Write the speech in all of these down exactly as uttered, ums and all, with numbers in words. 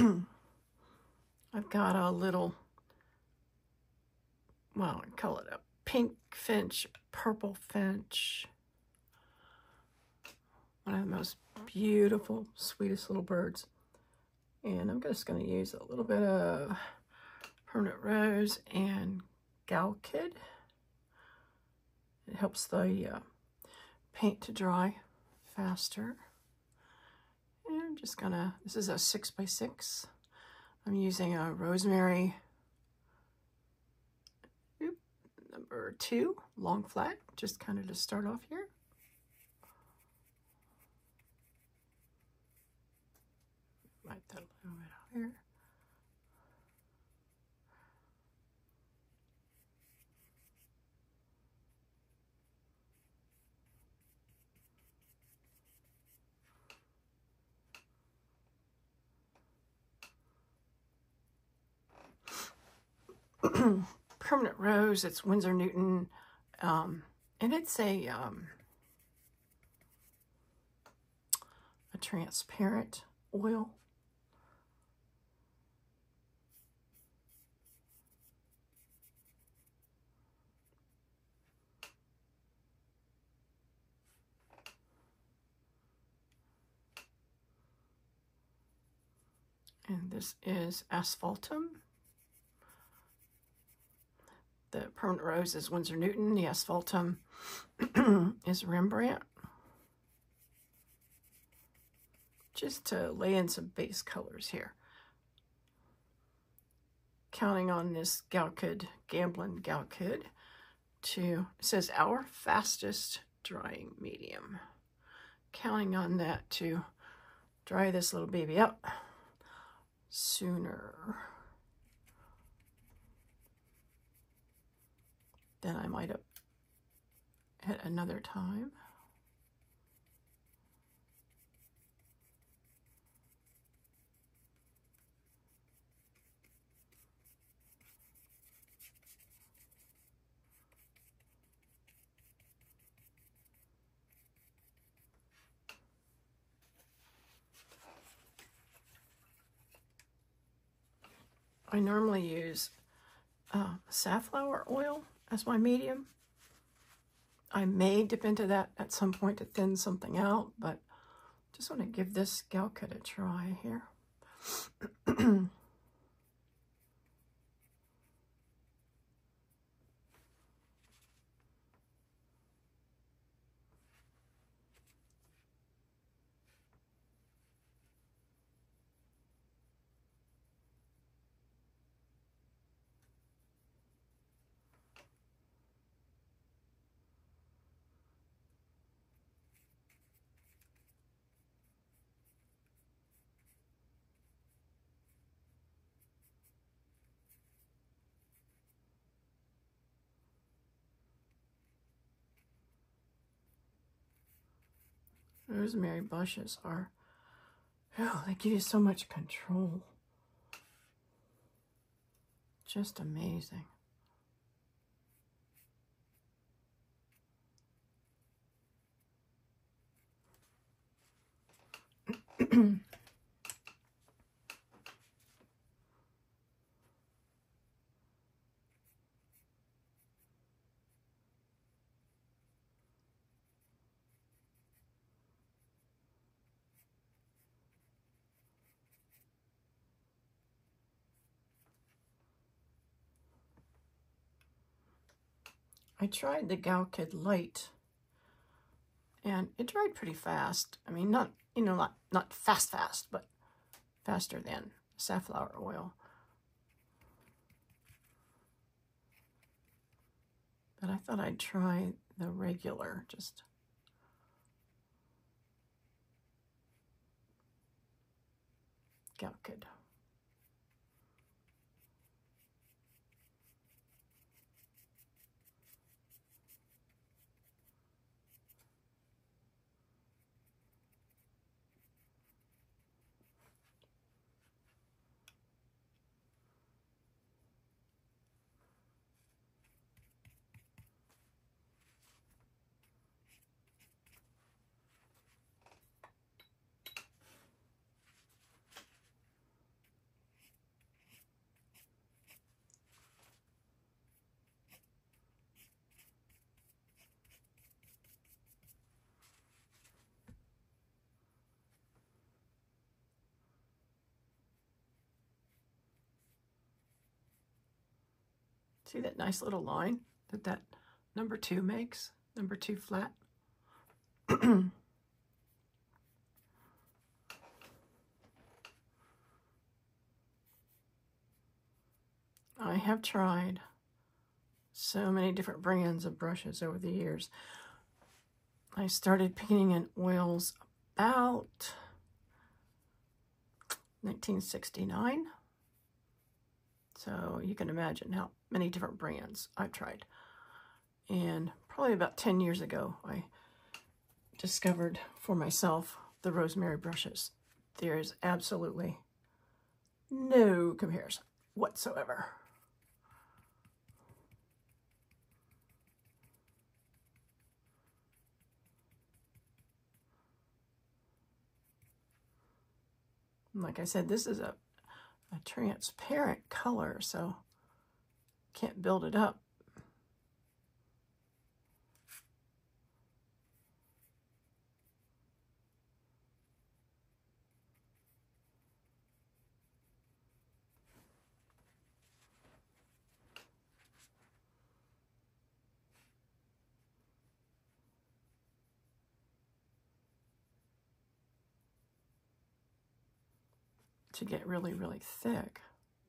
I've got a little, well, I call it a pink finch, purple finch. One of the most beautiful, sweetest little birds. And I'm just going to use a little bit of Permanent Rose and Gal Kid. It helps the uh, paint to dry faster. And I'm just going to, this is a six by six. I'm using a rosemary oop, number two, long flat, just kind of to start off here. Write that a little bit out here. Permanent Rose, it's Winsor Newton, um, and it's a um, a transparent oil. And this is Asphaltum. The Permanent Rose is Winsor Newton. The Asphaltum is Rembrandt. Just to lay in some base colors here. Counting on this Gal Kid, Gamblin' Gal Kid, to, it says our fastest drying medium. Counting on that to dry this little baby up sooner than I might have at another time. I normally use uh, safflower oil as my medium. I may dip into that at some point to thin something out, but just want to give this Gal Kid a try here. Rosemary bushes are, oh, they give you so much control. Just amazing. I tried the Gal Kid Light, and it dried pretty fast. I mean, not, you know, not, not fast, fast, but faster than safflower oil. But I thought I'd try the regular, just Gal Kid. See that nice little line that that number two makes? Number two flat. I have tried so many different brands of brushes over the years. I started painting in oils about nineteen sixty-nine. So you can imagine how many different brands I've tried. And probably about ten years ago, I discovered for myself the rosemary brushes. There is absolutely no comparison whatsoever. Like I said, this is a, a transparent color, so can't build it up. To get really, really thick.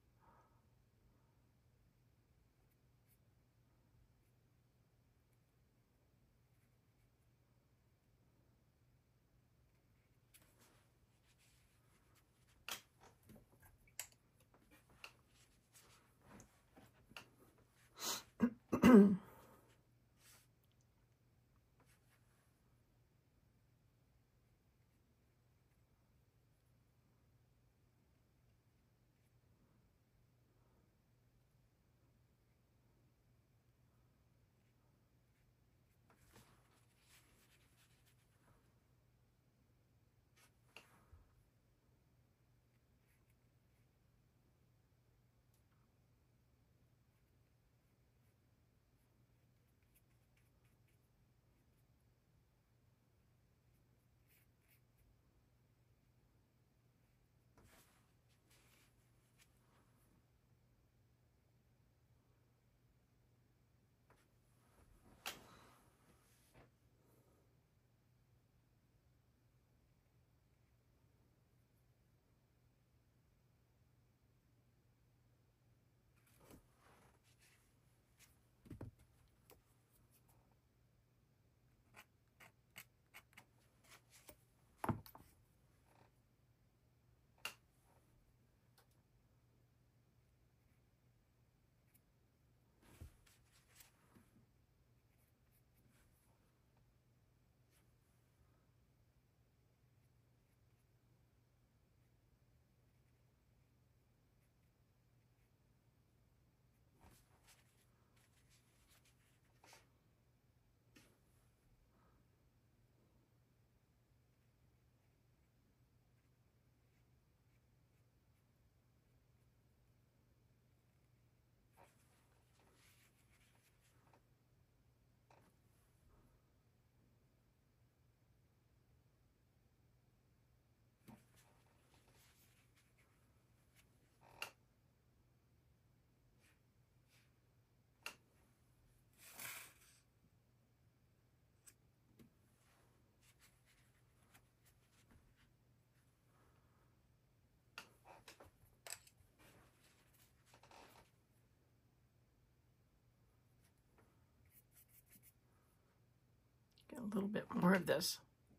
Get a little bit more of this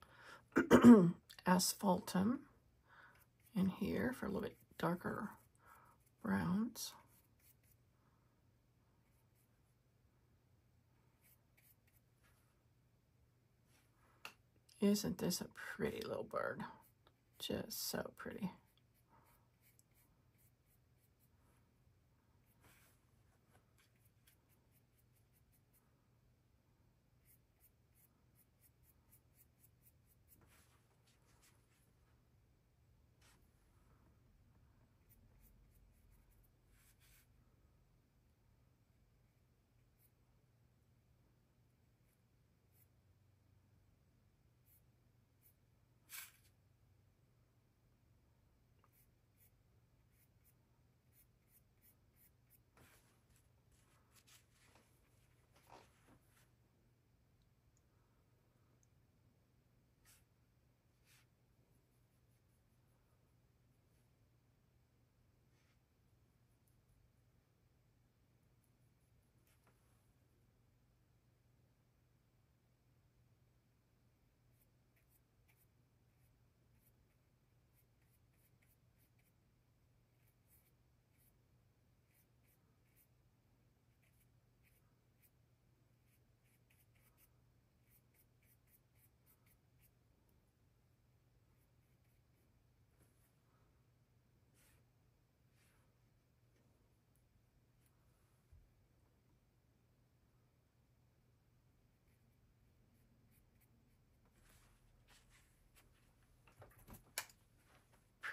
asphaltum in here for a little bit darker browns. Isn't this a pretty little bird? Just so pretty.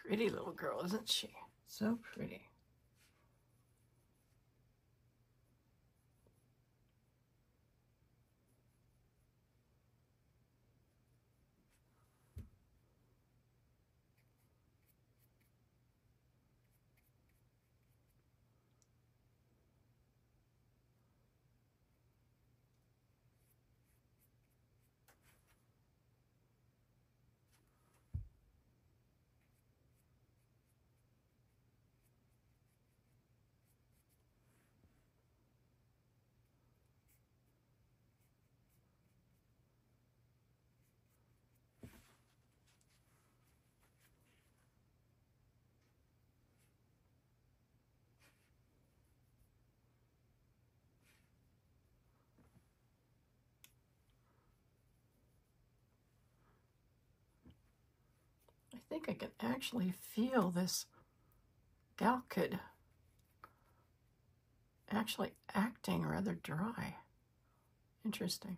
pretty little girl, isn't she? So pretty. I think I can actually feel this galkid actually acting rather dry. Interesting.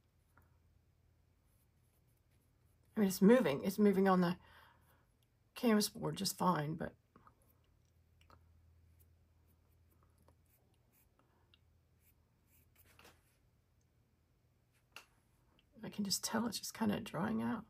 I mean, it's moving. It's moving on the canvas board just fine, but I can just tell it's just kind of drying out.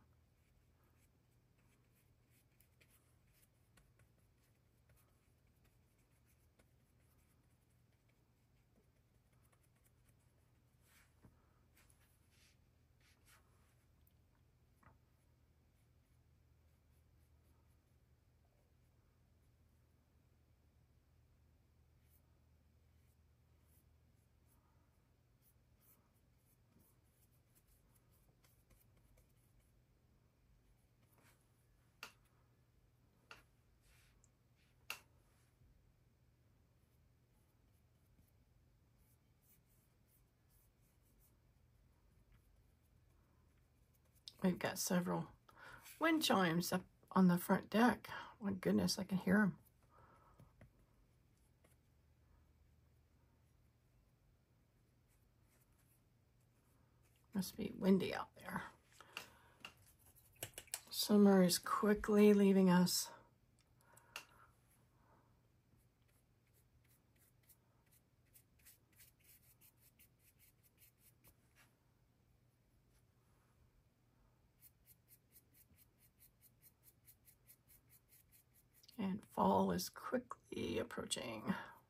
We've got several wind chimes up on the front deck. My goodness, I can hear them. Must be windy out there. Summer is quickly leaving us. And fall is quickly approaching.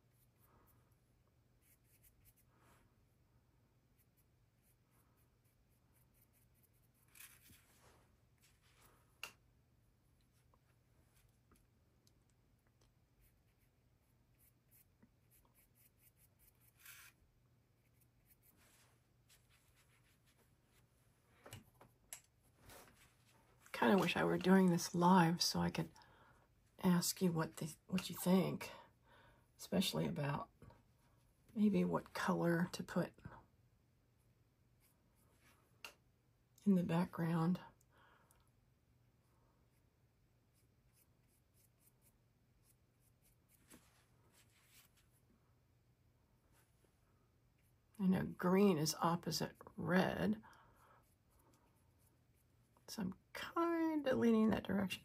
Kind of wish I were doing this live so I could ask you what the what you think, especially about maybe what color to put in the background. I know green is opposite red, so I'm kind of leaning that direction.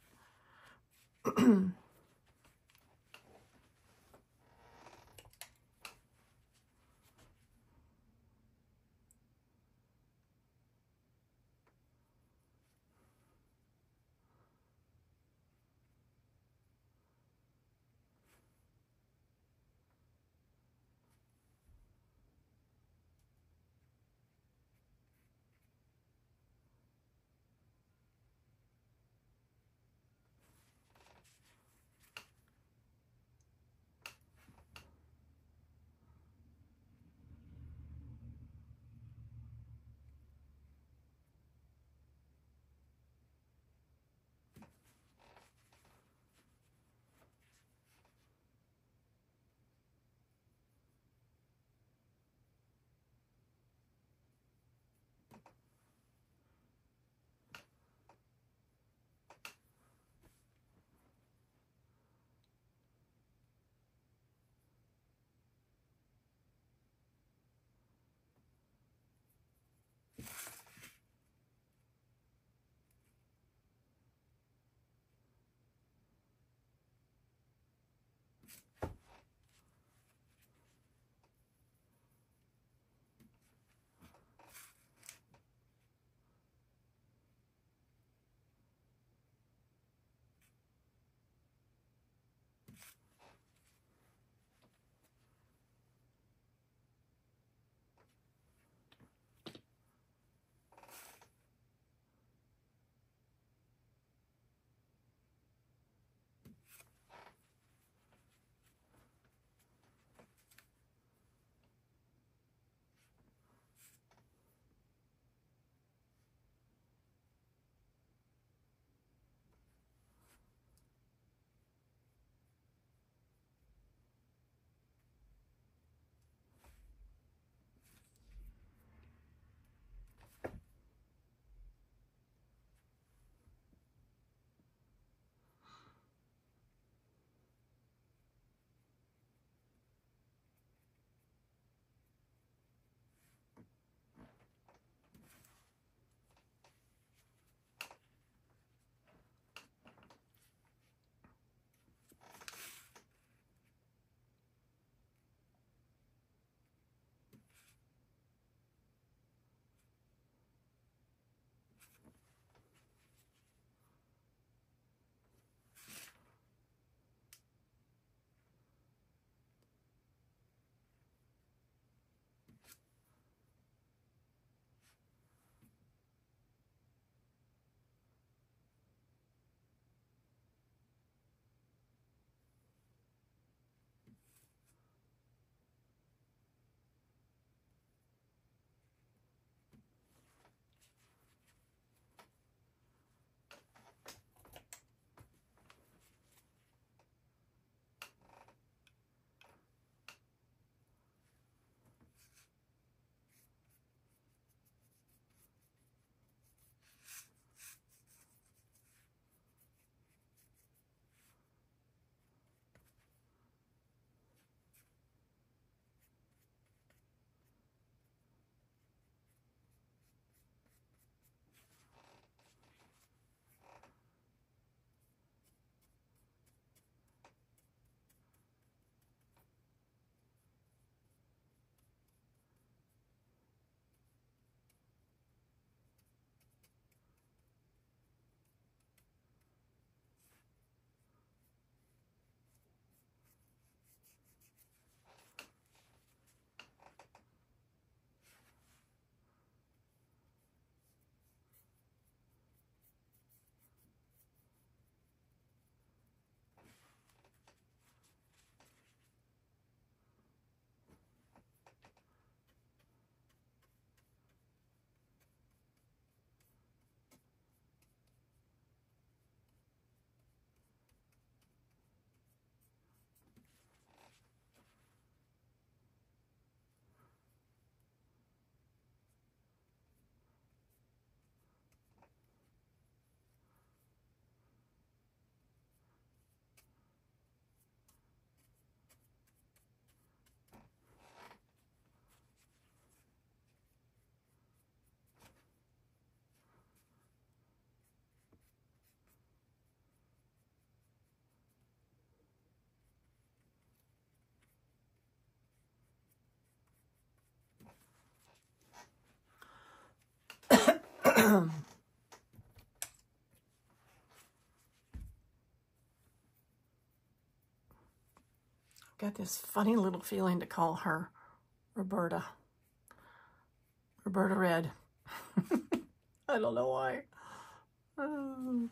Got this funny little feeling to call her Roberta. Roberta Red. I don't know why. Oh.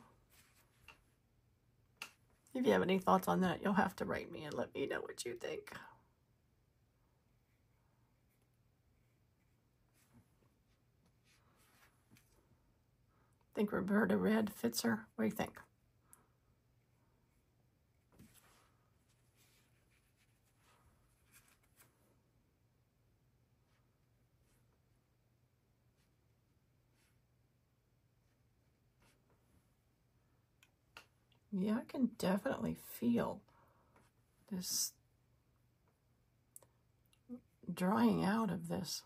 If you have any thoughts on that, you'll have to write me and let me know what you think. Think Roberta Red fits her? What do you think? Yeah, I can definitely feel this drying out of this.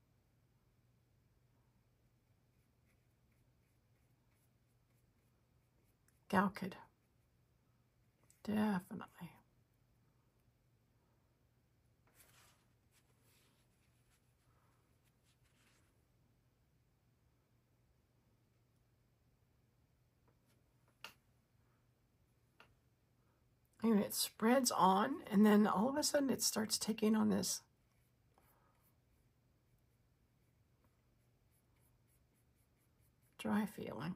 Galkid. Definitely. I mean, it spreads on, and then all of a sudden it starts taking on this dry feeling.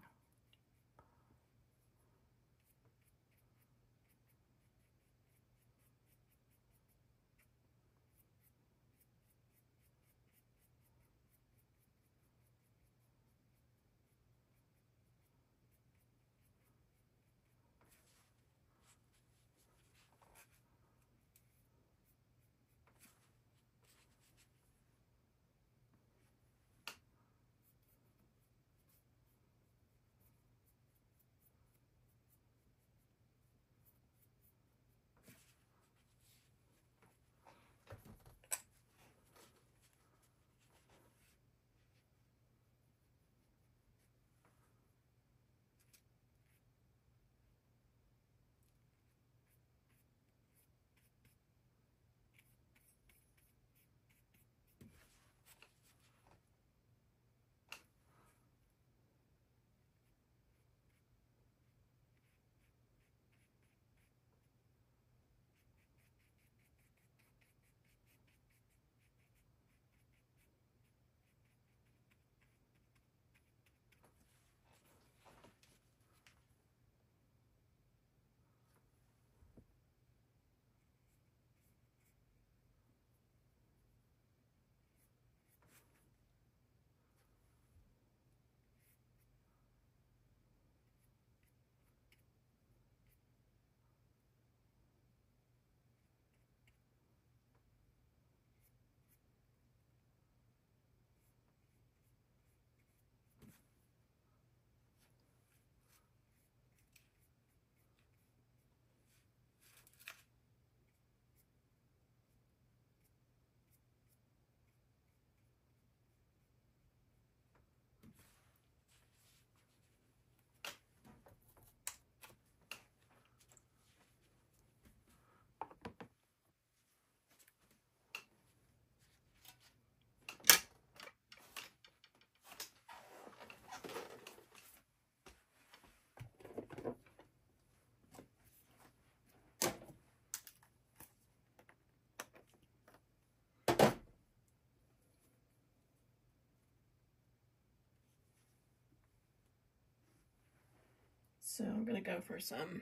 So I'm gonna go for some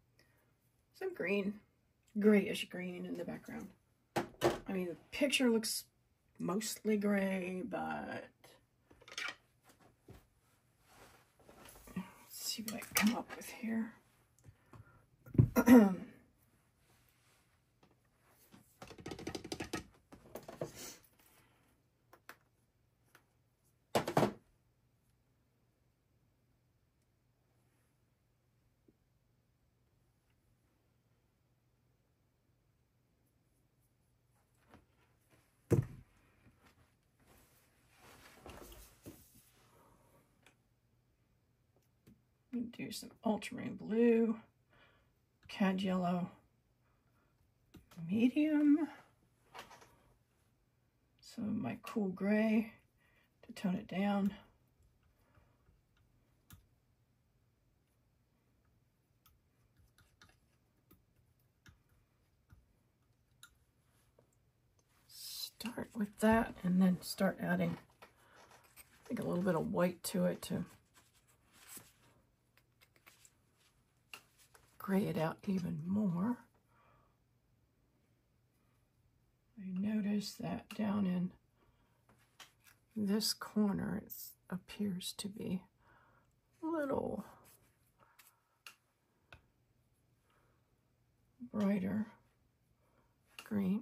some green, grayish green in the background. I mean, the picture looks mostly gray, but let's see what I can come up with here. Do some ultramarine blue, cad yellow, medium, some of my cool gray to tone it down. with that, and then start adding, I think, a little bit of white to it to gray it out even more. I notice that down in this corner it appears to be a little brighter green.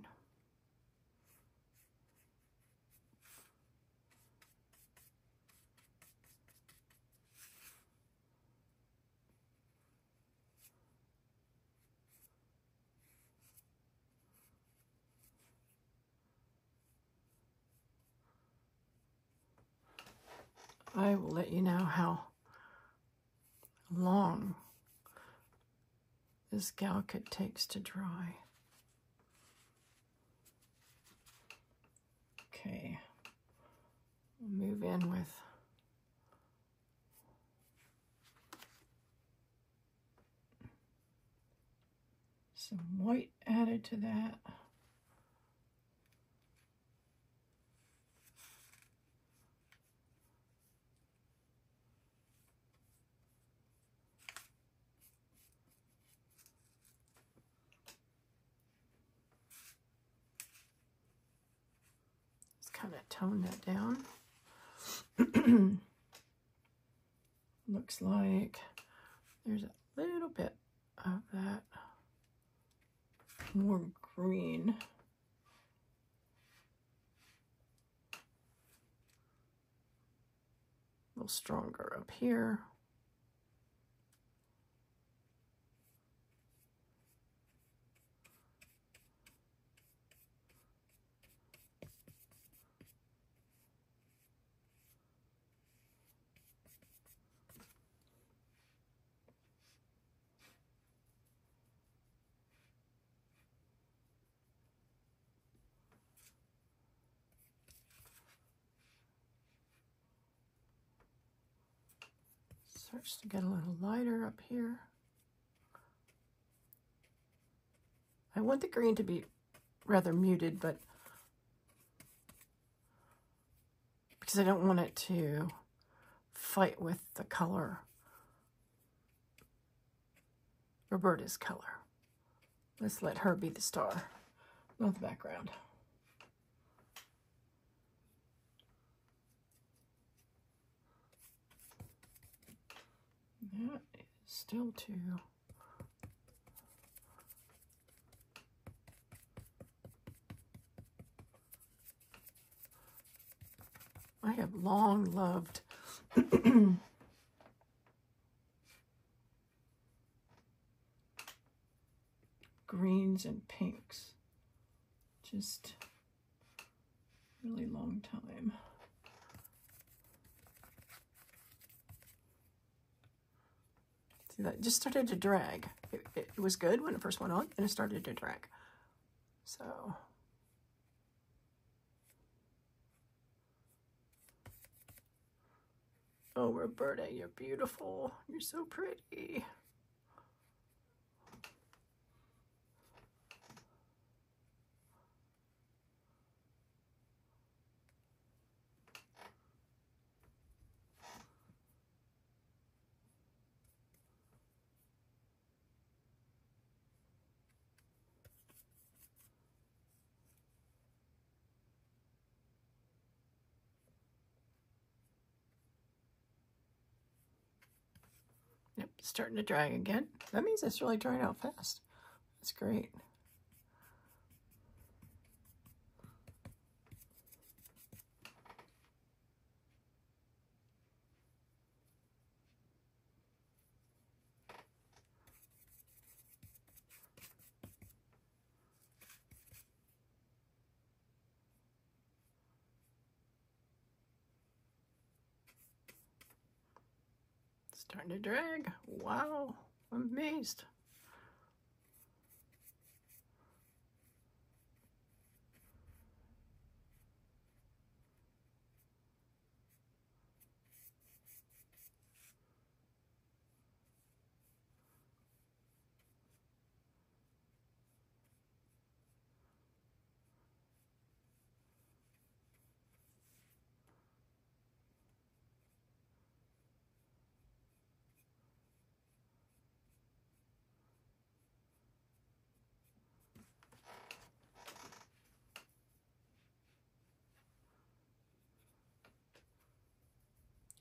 I will let you know how long this gal kit takes to dry. Okay, we'll move in with some white added to that. Kind of tone that down. Looks like there's a little bit of that more green. A little stronger up here. Starts to get a little lighter up here. I want the green to be rather muted, but because I don't want it to fight with the color, Roberta's color. Let's let her be the star, not the background. That is still too. I have long loved greens and pinks. Just really long time. See, that just started to drag. It, it, it was good when it first went on, and it started to drag. So, oh, Roberta, you're beautiful. You're so pretty. Yep, starting to dry again. That means it's really drying out fast. That's great. Starting to drag. Wow, I'm amazed.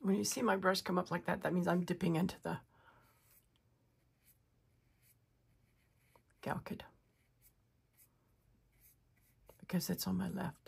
when you see my brush come up like that, that means I'm dipping into the Galkid because it's on my left.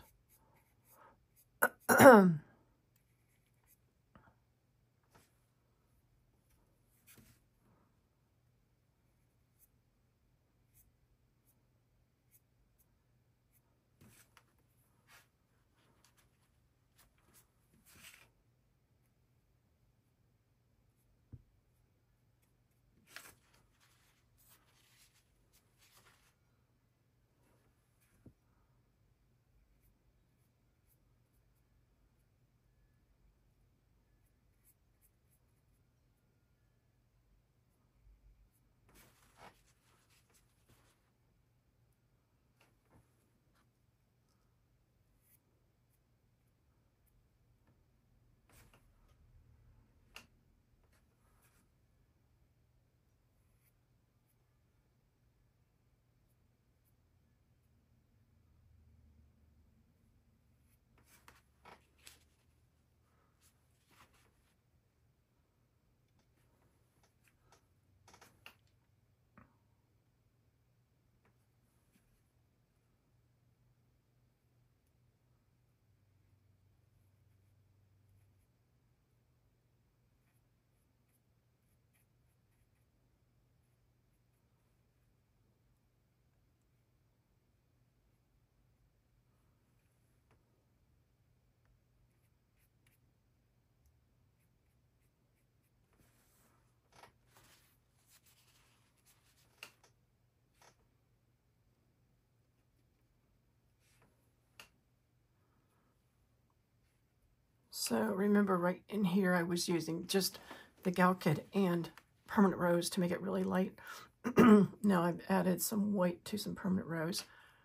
So remember right in here I was using just the Galkid and Permanent Rose to make it really light. Now I've added some white to some Permanent Rose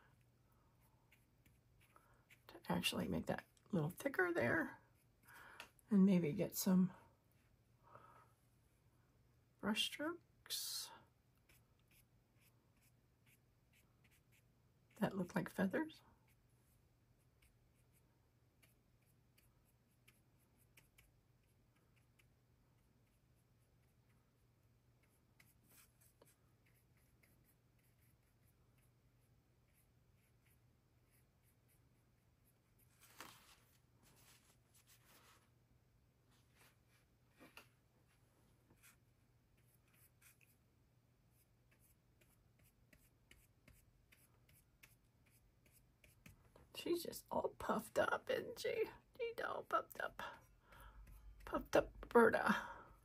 to actually make that a little thicker there, and maybe get some brush strokes that look like feathers. She's just all puffed up, isn't she? She's all puffed up. Puffed up Roberta.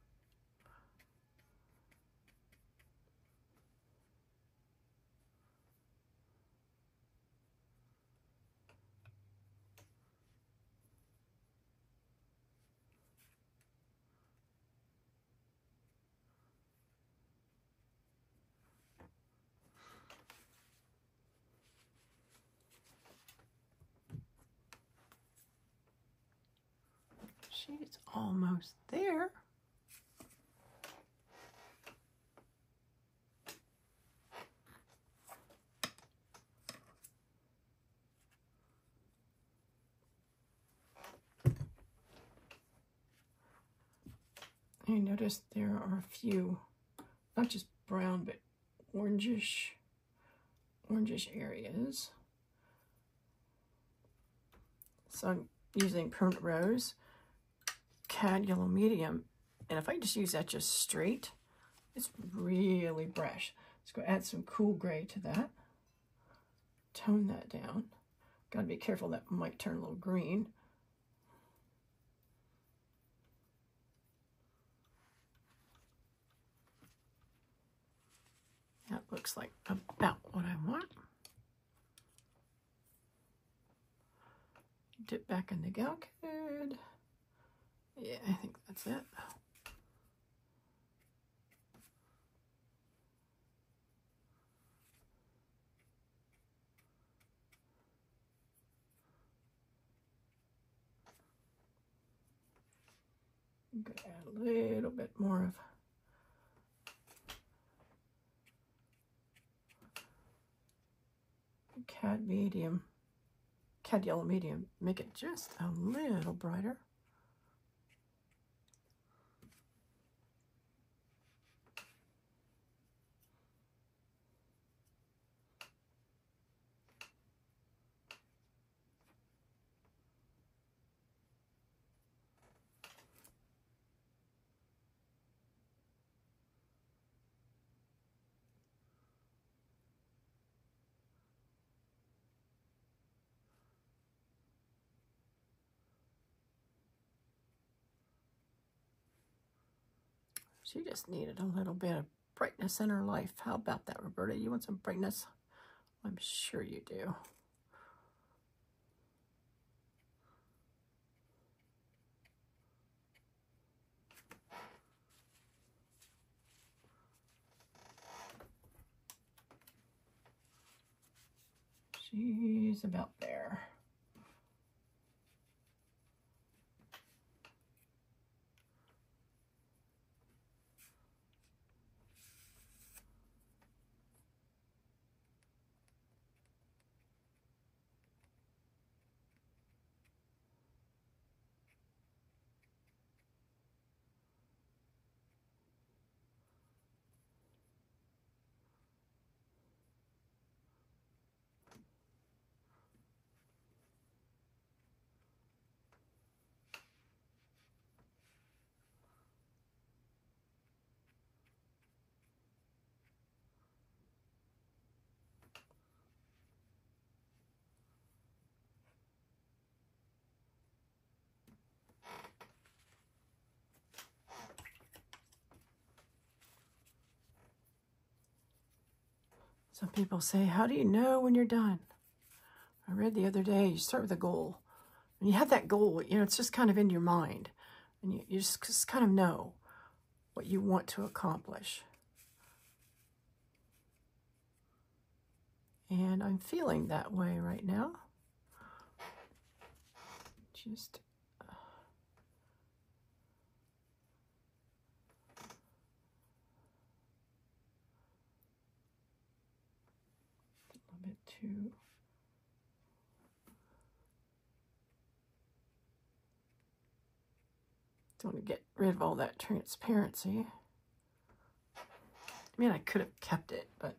She's almost there. I noticed there are a few, not just brown, but orangish, orangish areas. So I'm using Permanent Rose, Cad Yellow Medium, and if I just use that just straight, it's really brash. Let's go add some cool gray to that. Tone that down. Got to be careful, that might turn a little green. That looks like about what I want. Dip back in the Galkid. Yeah, I think that's it. I'm going to add a little bit more of Cad Medium, Cad Yellow Medium. Make it just a little brighter. She just needed a little bit of brightness in her life. How about that, Roberta? You want some brightness? I'm sure you do. She's about there. Some people say, how do you know when you're done? I read the other day, you start with a goal. When you have that goal, you know, it's just kind of in your mind. And you, you just, just kind of know what you want to accomplish. And I'm feeling that way right now. Just... Uh, a little bit too... Don't want to get rid of all that transparency. I mean, I could have kept it, but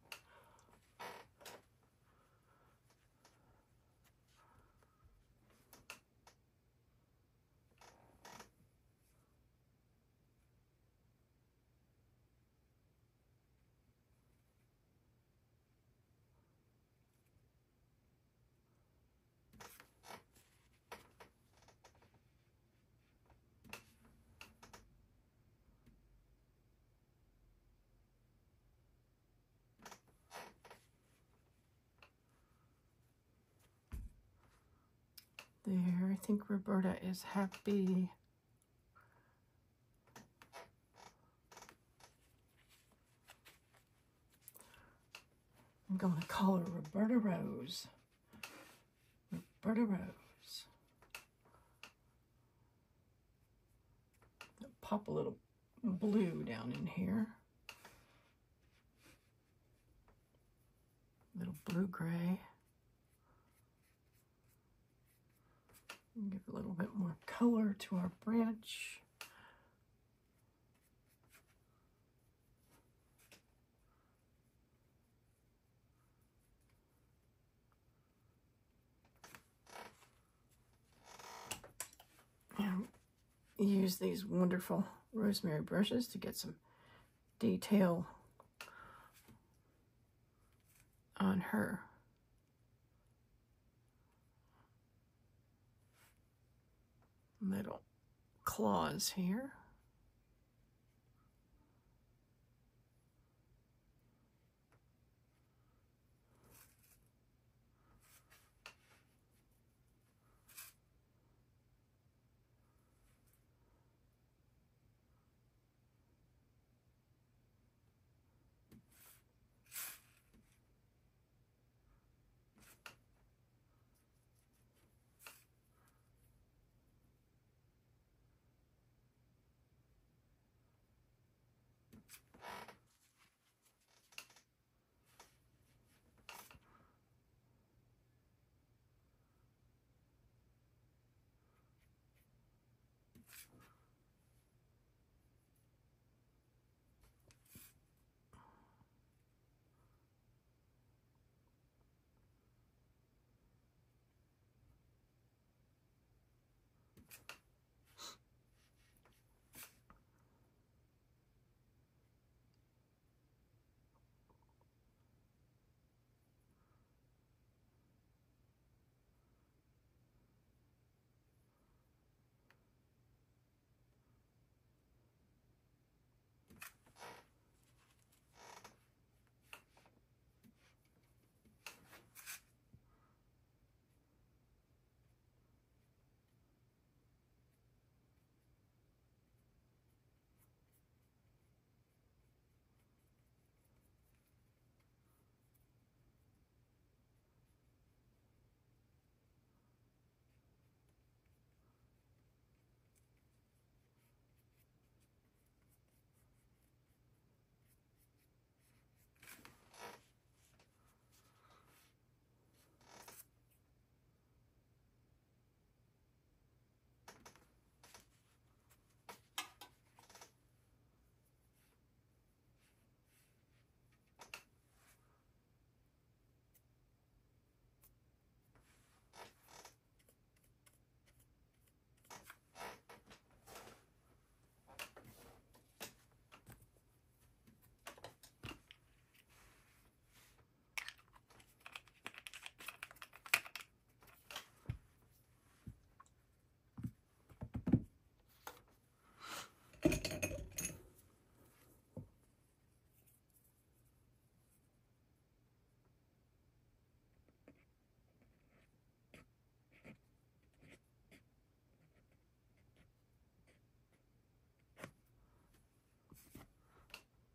there, I think Roberta is happy. I'm going to call her Roberta Rose. Roberta Rose. I'll pop a little blue down in here. Little blue-gray. Give a little bit more color to our branch. And use these wonderful rosemary brushes to get some detail on her. Little claws here.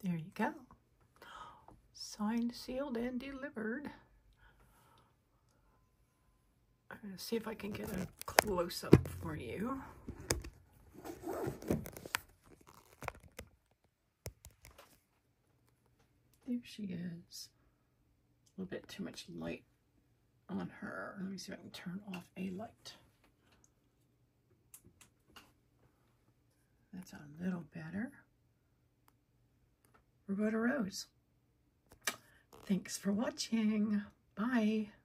There you go. Signed, sealed, and delivered. I'm going to see if I can get a close-up for you. There she is. A little bit too much light on her. Let me see if I can turn off a light. That's a little better. Roberta Rose. Thanks for watching. Bye.